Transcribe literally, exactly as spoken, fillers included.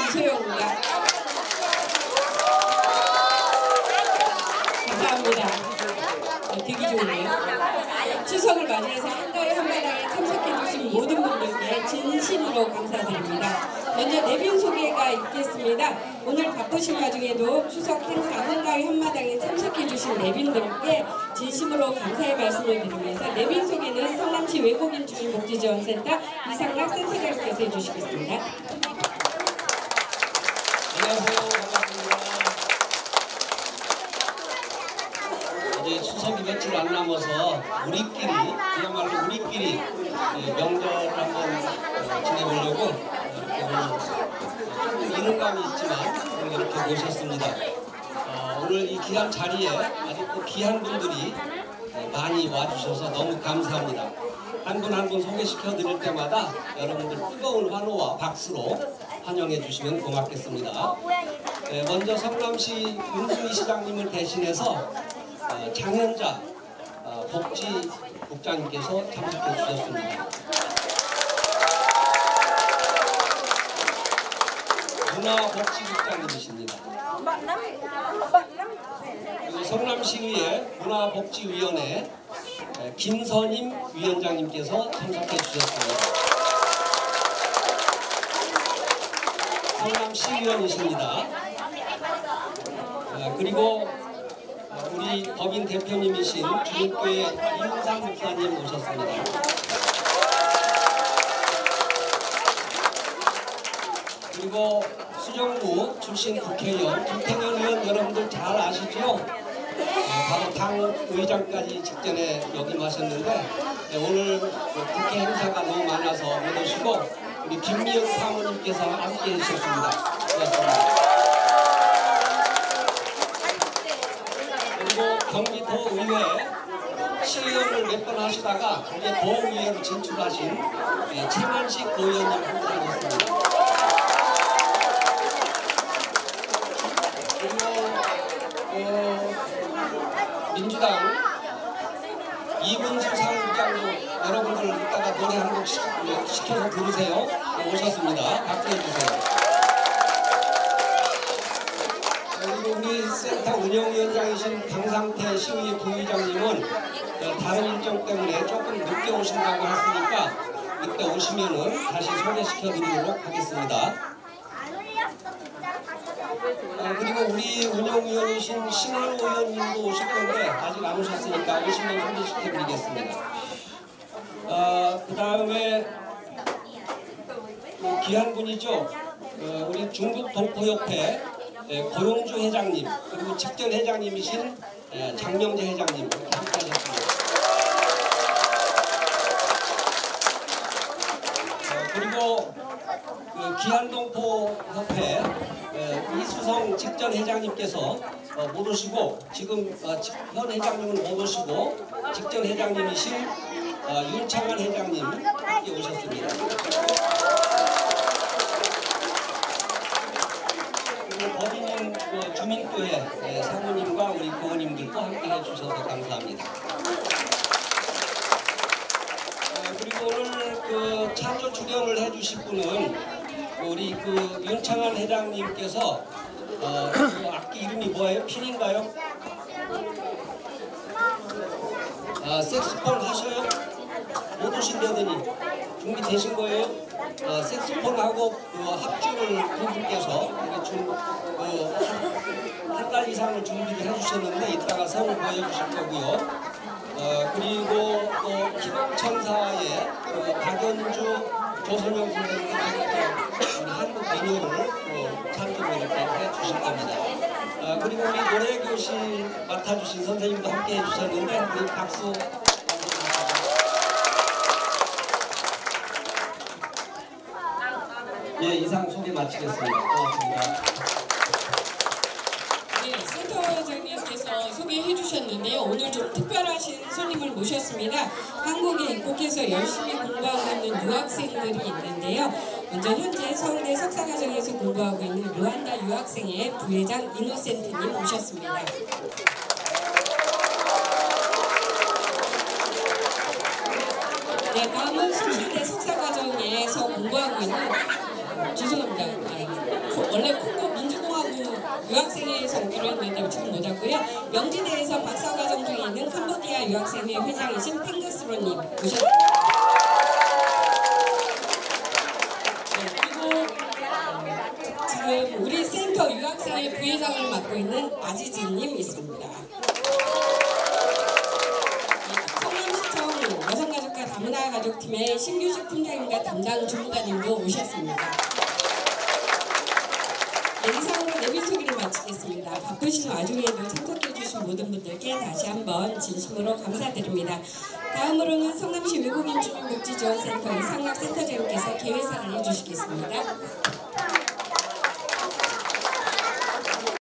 이소영입니다. 감사합니다. 네, 되게 좋네요. 추석을 맞이해서 한가위 한마당에 참석해주신 모든 분들께 진심으로 감사드립니다. 먼저 내빈 소개가 있겠습니다. 오늘 바쁘신 와중에도 추석 행사 한가위 한마당에 참석해주신 내빈들께 진심으로 감사의 말씀을 드리면서 내빈 소개는 성남시 외국인 주민복지지원센터 이상락 센터장님께서 해주시겠습니다. 안녕하세요. 반갑습니다. 이제 추석이 며칠 안 남아서 우리끼리, 그야말로 우리끼리 명절을 한번 지내보려고 조금 이른 감이 있지만 오늘 이렇게 모셨습니다. 어, 오늘 이 귀한 자리에 아주 또 귀한 분들이 많이 와주셔서 너무 감사합니다. 한 분 한 분 소개시켜 드릴 때마다 여러분들 뜨거운 환호와 박수로 환영해 주시면 고맙겠습니다. 네, 먼저 성남시 윤순희 시장님을 대신해서 어, 장현자 어, 복지국장님께서 참석해 주셨습니다. 문화복지국장님이십니다. 그리고 성남시의회 문화복지위원회 김선임 위원장님께서 참석해 주셨습니다. 성남시의원이십니다. 그리고 우리 법인 대표님이신 주립교회 이훈상 목사님 모셨습니다. 그리고 수정구 출신 국회의원 김태년 의원 여러분들 잘 아시죠? 네, 바로 당 의장까지 직전에 역임하셨는데 네, 오늘 국회 행사가 너무 많아서 못 오시고 우리 김미영 사모님께서 함께 해주셨습니다. 고맙습니다. 그리고 경기도 의회 시의원을 몇 번 하시다가 이제 도의회로 진출하신 네, 최만식 도의원님 함께 하셨습니다. 민주당 이문수 사무국장도 여러분들 이따가 노래 한 곡 시켜서 부르세요. 오셨습니다. 박수 해주세요. 그리고 우리 센터 운영위원장이신 강상태 시의회 부의장님은 다른 일정 때문에 조금 늦게 오신다고 했으니까 이때 오시면은 다시 소개시켜 드리도록 하겠습니다. 아, 그리고 우리 운영위원이신 신한우 의원님도 오실 건데 아직 안 오셨으니까 오시면 소개시켜드리겠습니다. 아, 그 다음에 그 귀한 분이죠. 어, 우리 중국동포협회 예, 고용주 회장님 그리고 직전 회장님이신 예, 장명재 회장님 함께하셨습니다. 어, 그리고 그 기한동포협회 이수성 직전 회장님께서 어, 못 오시고 지금 어, 직, 현 회장님은 못 오시고 직전 회장님이신 어, 윤창환 회장님 함께 오셨습니다. 그리고 법인인 그 주민교회 예, 사모님과 우리 교우님들도 함께 해주셔서 감사합니다. 어, 그리고 오늘 그 찬조 출연을 해주실 분은 우리 그 윤창환 회장님께서 어, 그 악기 이름이 뭐예요? 핀인가요? 아, 색스폰 하셔요? 못 오신다더니 준비되신 거예요? 어, 색스폰하고 그 합주를 그분께서 한 달 이상을 준비를 해주셨는데 이따가 성을 보여주실 거고요. 어, 그리고 또 기동천사의 그 박연주 조선영 선생님이 한국 민요를 찬조로 이렇게 해주실 겁니다. 아, 그리고 우리 노래교실 맡아주신 선생님도 함께 해주셨는데 우리 박수. 예, 이상 소개 마치겠습니다. 고맙습니다. 네, 센터장님께서 소개해 주셨는데요. 오늘 좀 특별하신 손님을 모셨습니다. 한국에 입국해서 열심히 공부하고 있는 유학생들이 있는데요. 먼저 현재 서울대 석사과정에서 공부하고 있는 르완다 유학생의 부회장 이노센트님 모셨습니다. 네, 다음은 서울대 석사과정에서 공부하고 있는 죄송합니다. 원래 콩고 민주공화국 유학생회에서 오기로 했는데 지금 못 왔고요. 명지대에서 박사 과정 중에 있는 캄보디아 유학생회 회장이신 팽그스로님 모셨습니다. 지금 우리 센터 유학생회 부회장을 맡고 있는 아지즈님 있습니다. 성남시청 여성가족과 다문화가족팀의 신규식 팀장님과 담당 주무관님도 오셨습니다. 네, 이상으로 내빈 소개를 마치겠습니다. 바쁘신 와중에도 참석해주신 모든 분들께 다시 한번 진심으로 감사드립니다. 다음으로는 성남시 외국인 주민복지지원센터 이상락 센터장님께서 개회사를 해주시겠습니다.